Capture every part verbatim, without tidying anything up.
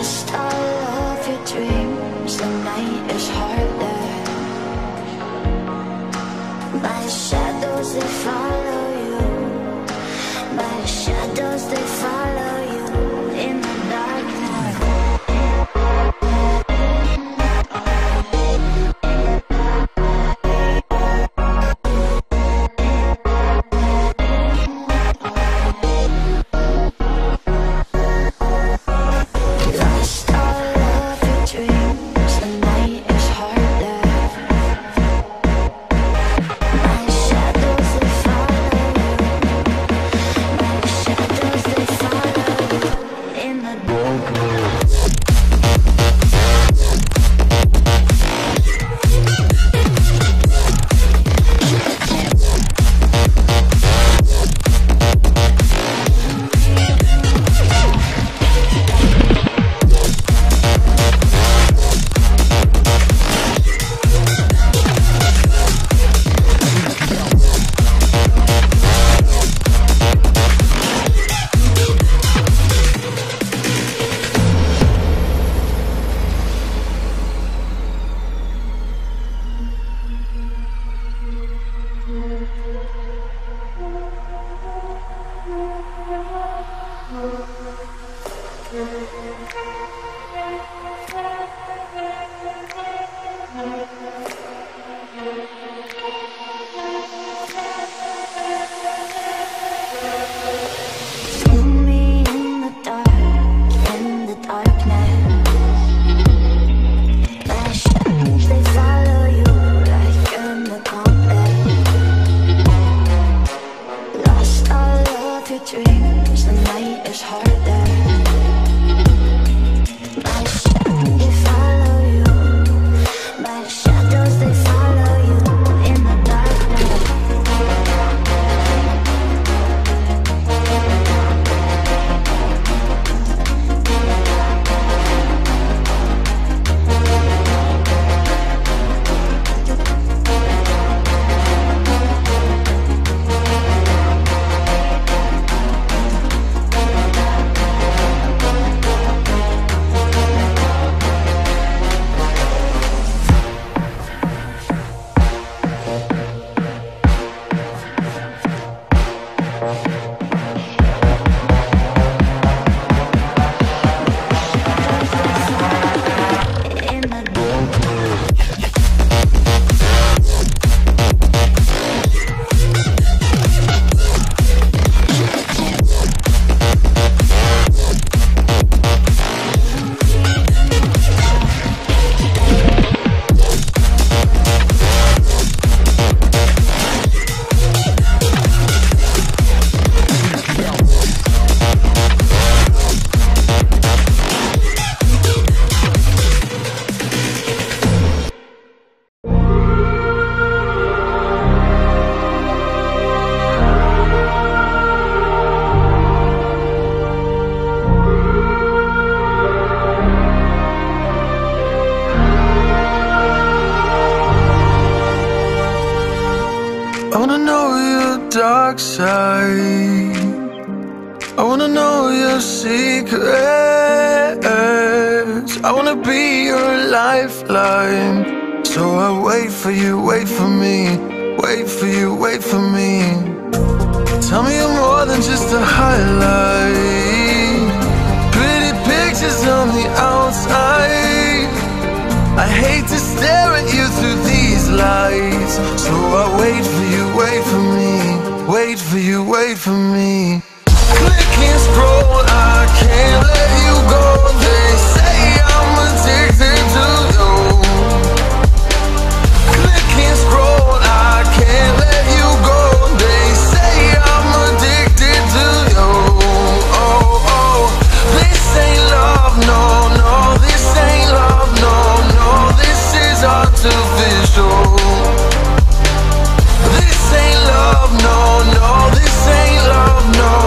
Lost all of your dreams, the night is harder. My shadows, they follow you. My shadows, they follow you in the darkness. Lost all of your dreams, the night is harder. My shadows, they follow you. My shadows, they follow you in the darkness. Feel me in the dark, in the darkness. My shadows, they follow you like in the compass. Lost all of your dreams, the night is harder. My shadows, they follow you. My shadows, they follow you in the darkness. In the I wanna know your dark side. I wanna know your secrets. I wanna be your lifeline. So I wait for you, wait for me. Wait for you, wait for me. Tell me you're more than just a highlight. Pretty pictures on the outside. I hate to stare at you through these lights. So I wait for you, wait for me. Wait for you, wait for me. Click and scroll, I can't let you go. They say I'm addicted to you. Click and scroll, I can't let you go. They say I'm addicted to you. Oh, oh, this ain't love, no, no. This ain't love, no, no. This is artificial. This ain't love, no, no. This ain't love, no.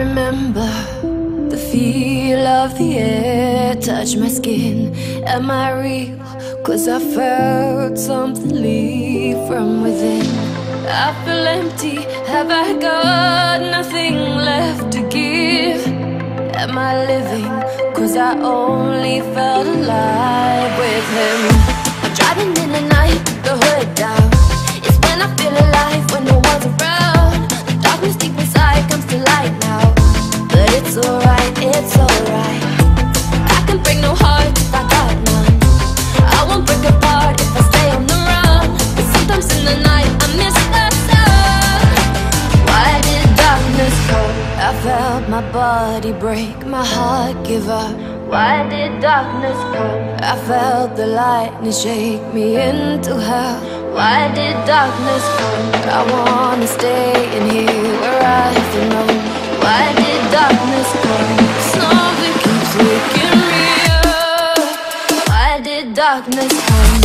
remember the feel of the air touch my skin. Am I real? Cause I felt something leave from within. I feel empty, have I got nothing left to give? Am I living? Cause I only felt alive with him. I'm driving in the night, the hood down. It's when I feel alive, when no one's around. The darkness deep inside comes to light now. But it's alright, it's alright. I can break no heart if I got none. I won't break apart if I stay on the run. But sometimes in the night I miss the sun. Why did darkness come? I felt my body break, my heart give up. Why did darkness come? I felt the lightning shake me into hell. Why did darkness come? I wanna stay in here where I feel known. Why did darkness come? Something keeps waking me up. Why did darkness come?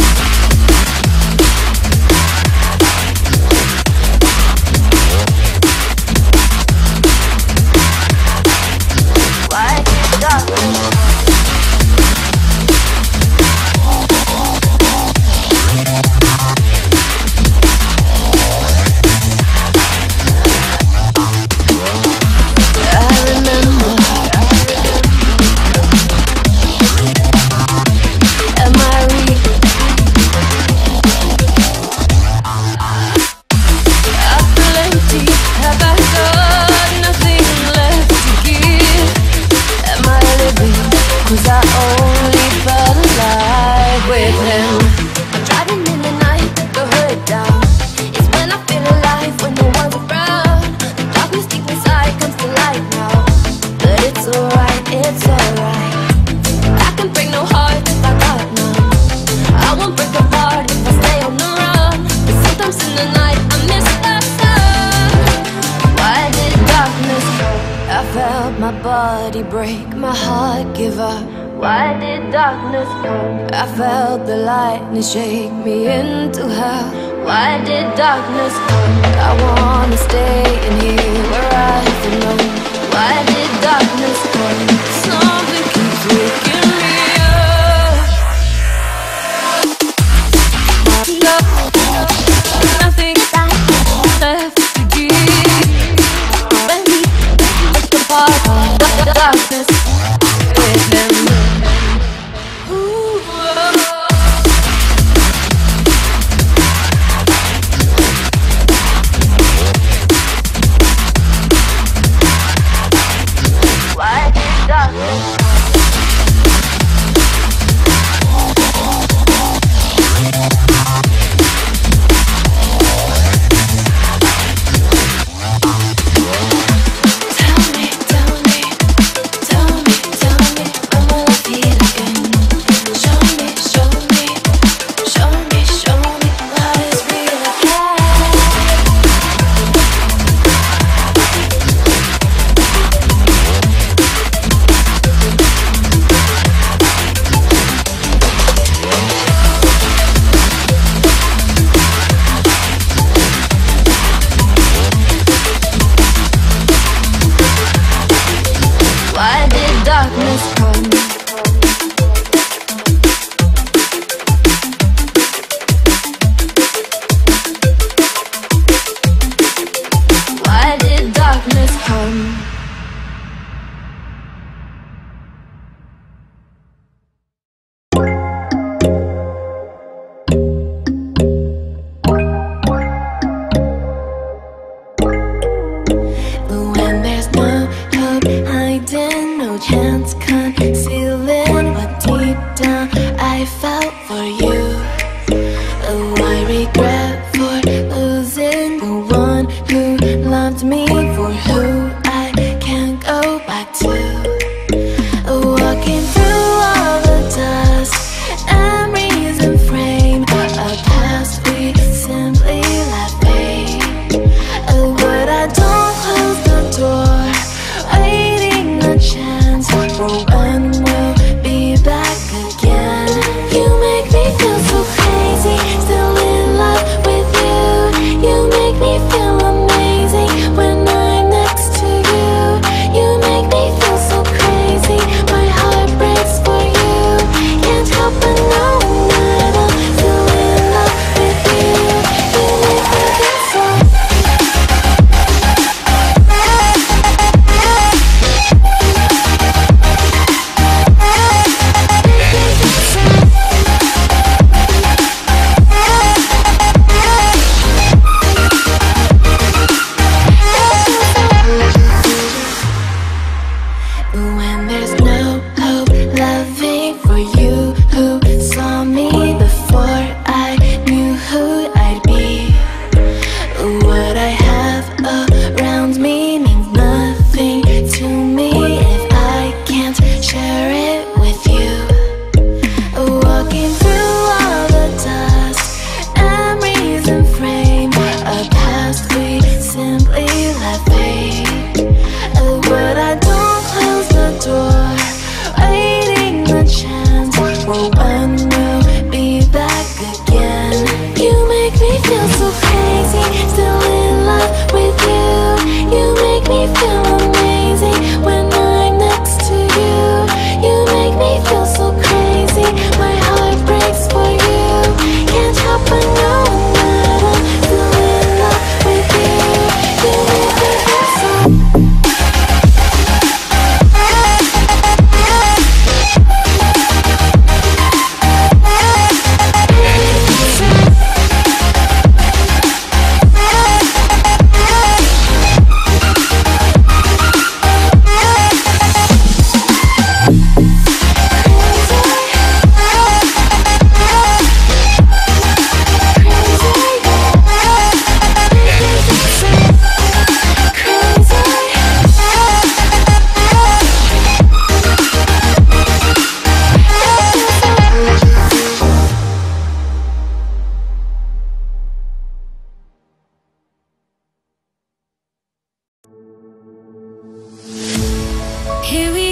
Why did darkness come? Cause I only felt alive with him. I'm driving in the night, the hood down. It's when I feel alive, when no one's around. The darkness deep inside comes to light now. But it's alright, it's alright. I can break no heart if I got none. I won't break apart if I stay on the run. But sometimes in the night I miss the sun. Why did darkness come? I felt my body break, my heart give up. Why did darkness come? I felt the lightning shake me into hell. Why did darkness come? I wanna stay in here where I feel known. Why did darkness come? Something keeps waking me up. Nothing left to give. When we look apart, the darkness with him. Why did darkness come? Why did darkness come? Why did darkness come? But when there's no hope hiding, no chance concealing what deep down I felt for you. Oh, I regret for losing the one who loved me, for who I can't go back to. Walking through all the dust, memories and frame a past we simply let fade. Oh, but I don't close the door, waiting a chance for Here we